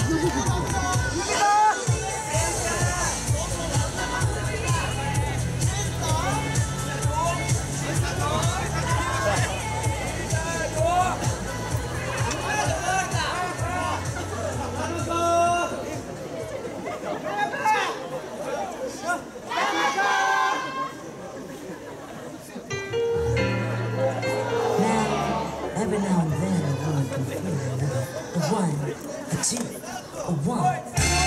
Every now and then a woman can feel a one, a two, a one.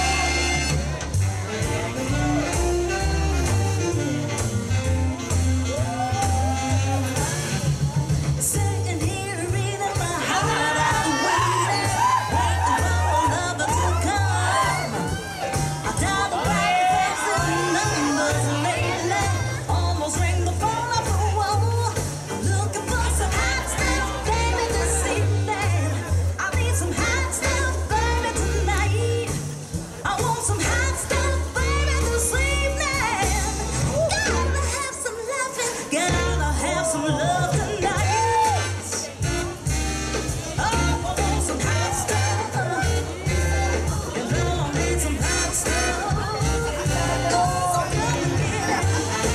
Sitting here reading my heart out, waiting for another to come. I dial the right faces, numbers lately, almost ring the phone off the wall. I'm looking for some hot stuff. I need some hot stuff, baby, tonight. I want some hot stuff, baby, this evening. Gotta have some loving, gotta have some love tonight. Oh, I want some hot stuff, and I need some hot stuff. Oh, come and get it.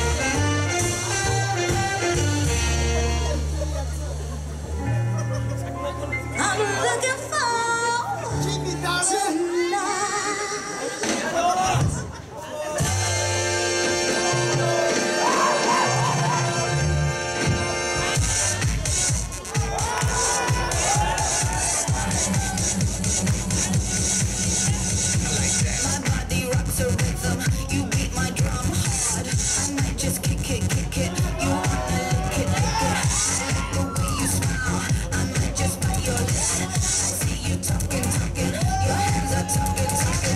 I'm looking for tonight. My body rocks a rhythm. You beat my drum hard. I might just kick it. You wanna lick it. I like the way you smile. I might just bite your lip. I see you talking. Your hands are talking.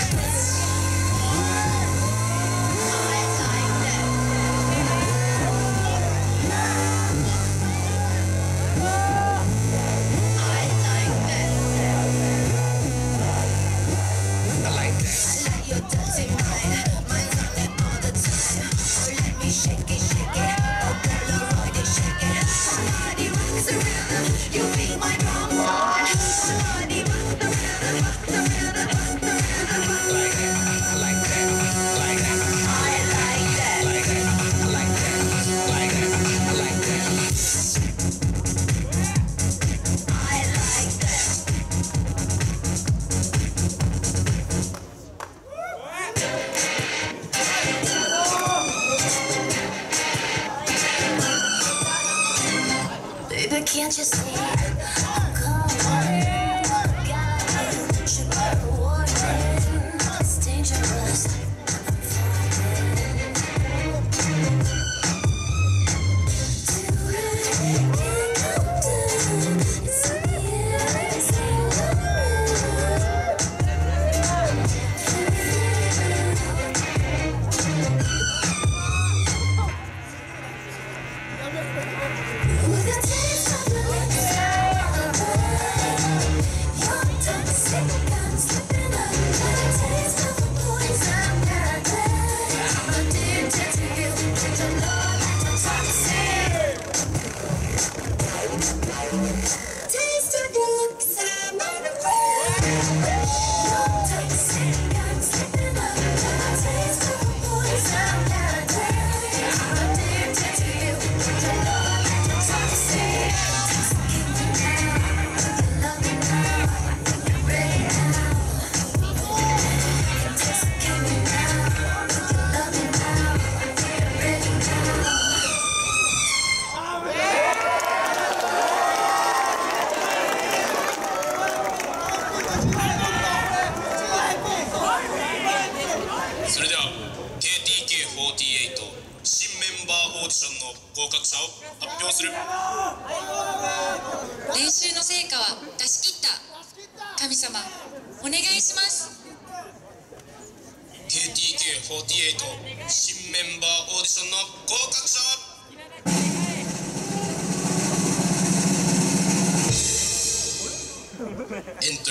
You beat my drum hard. Somebody rock the rhythm, the rhythm, the rhythm. I like that. I like that. I like that. I like that. I like that. I like that. I like that. I like that. Baby, can't you see? I'm calling. God, should be a warning. It's dangerous. I'm falling. Do it, can't come down. It's in the air, it's in the with a taste of the lips, your toxic, I'm slipping under the taste of the poison candy. I'm addicted to you, to love like a toxic. Taste of your looks, I'm unafraid. Your toxic, I'm slipping under the taste of the poison candy. I'm addicted to you, to love like a toxic. それでは KTK48 新メンバーオーディションの合格者を発表する。 練習の成果は出し切った。神様、お願いします。 KTK48 新メンバーオーディションの合格者はエント